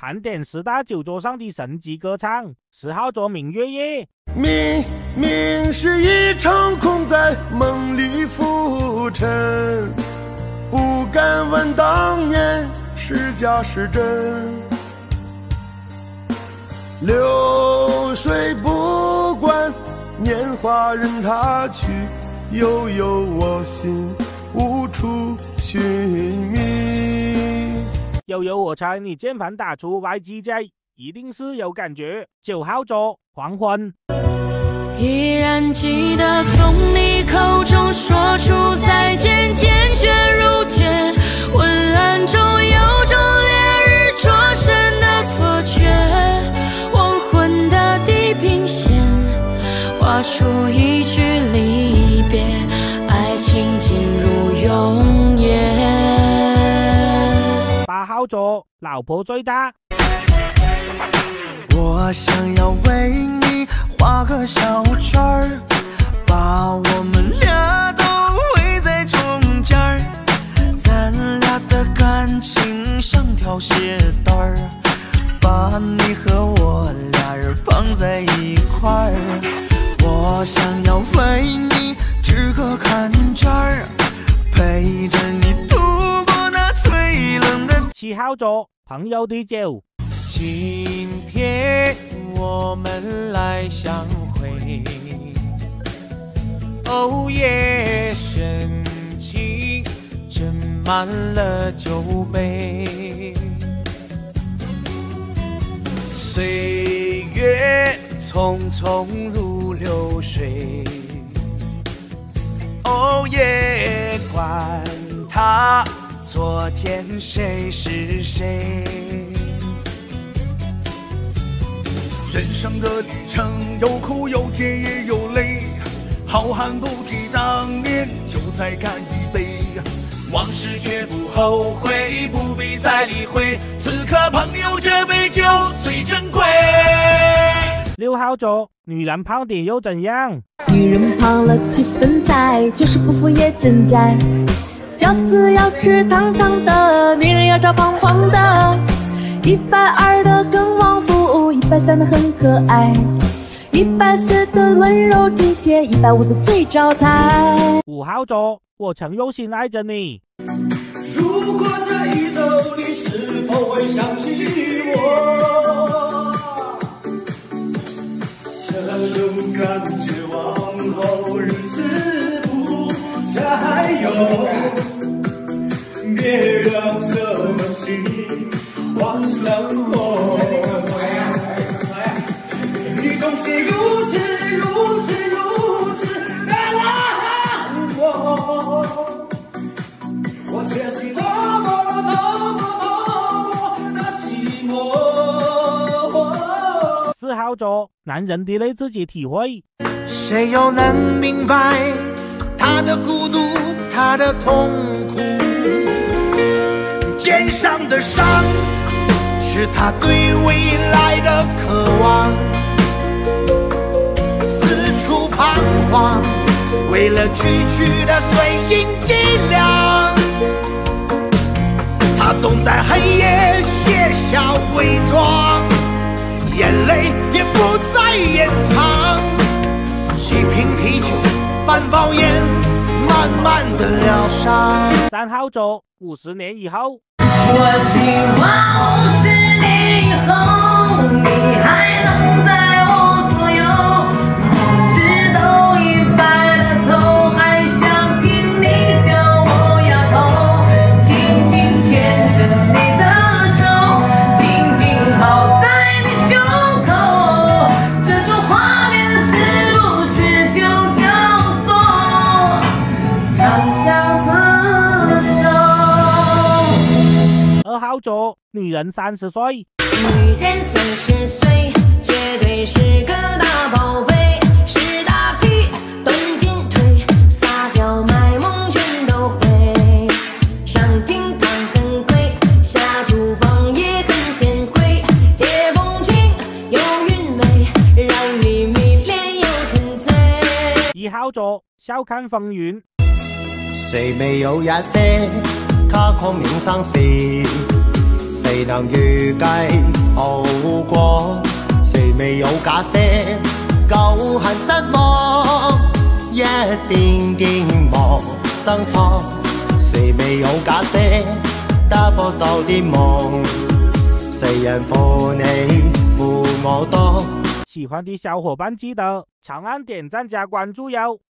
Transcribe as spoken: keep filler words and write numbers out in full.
盘点十大酒桌上的神级歌唱。十号桌明月夜， 明明是一场空，在梦里浮沉，不敢问当年是假是真。流水不管年华任它去，悠悠我心无处寻觅。 悠悠，我猜你键盘打出 Y G J， 一定是有感觉。九号桌黄昏， 依然记得从你口中说出再见，坚决如铁。昏暗中有种烈日灼身的错觉，黄昏的地平线画出一句离别，爱情进入永夜。 八号桌老婆最大， 我想要为你画个小圈儿，把我们俩都围在中间儿，咱俩的感情像条鞋带儿，把你和我俩人绑在一块儿。我想要为你织个坎肩儿，陪着你度过那最冷的。 七号桌朋友的酒， 今天我们来相会，哦耶，深情斟满了酒杯，岁月匆匆如流水，哦耶，管他昨天谁是谁。 人生的旅程有苦有甜也有泪，浩瀚不提当年，就再干一杯，往事却不后悔，不必再理会，此刻朋友这杯酒最珍贵。 六号桌女人胖点又怎样？ 女人胖了七分菜，就是不服也真窄。饺子要吃汤汤的，女人要找胖胖的。一百二的更旺夫，一百三的很可爱，一百四的温柔体贴，一百五的最招财。 五号桌我曾用心爱着你。 如果这一周你是否会想起我？这种感觉往后日子不再有，别让这温馨往生活。你总是如此如此如此的让我，我却是多么多么多么的寂寞。 四号桌男人的泪自己体会。 谁又能明白他的孤独，他的痛苦？肩上的伤是他对未来的渴望，四处彷徨，为了区区的碎银几两，他总在黑夜卸下伪装，眼泪也不再掩藏，几瓶啤酒半包烟，慢慢的疗伤。 三号桌五十年以后， 我希望五十年以后，你还能在我左右，事都已白了头，还想听你叫我丫头，轻轻牵着你的手，紧紧靠在你胸口，这种画面是不是就叫做长相厮守？ 二号桌女人三十岁， 女人三十岁，绝对是个大宝贝，识大体，短进退，撒娇卖萌全都会，上厅堂很贵，下厨房也很贤惠，接风情有韵味，让你迷恋又沉醉。 一号桌笑看风云， 谁没有一些刻骨铭心事？ 谁能预计后果？谁没有假设，旧恨失望，一点点磨生错。谁没有假设，得不到的梦？谁人负你负我多？ 喜欢的小伙伴记得长按点赞加关注哟！